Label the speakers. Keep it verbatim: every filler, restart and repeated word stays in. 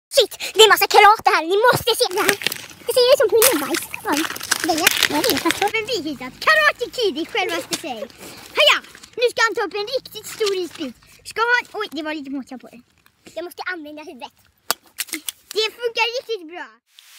Speaker 1: Shit, det är massa karate här. Ni måste se det här. Det ser ut som hundbajs. Det är jättebra. Men vi hittat Karate Kid i självaste sig. Heja! Nu ska han ta upp en riktigt stor isbit. Ska han... Oj, det var lite mått på det. Jag måste använda huvudet. Det funkar riktigt bra.